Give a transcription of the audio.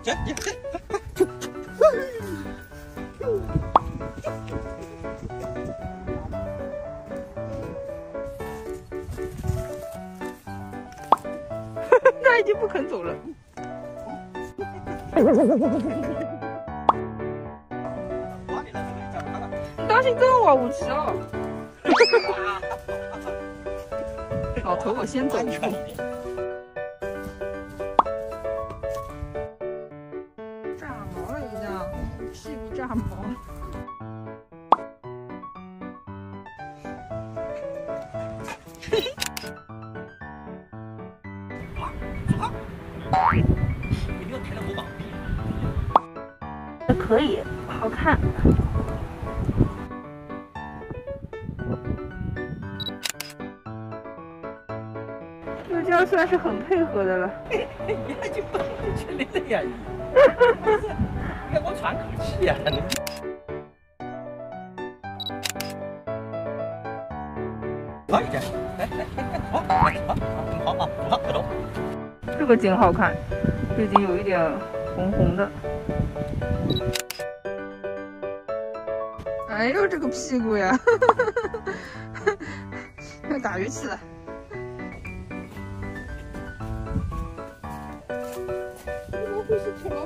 他已经不肯走了。你当心这么往武器哦！老头，我先走一步。炸毛了一样，屁股炸毛。 你没有抬到我膀臂。 可以，好看。就这样算是很配合的了。 你还就不全力了呀你！你给我喘口气呀！好一点，好，走。 这个景好看，最近有一点红红的。哎呦，这个屁股呀！要打鱼去了。怎么会是条？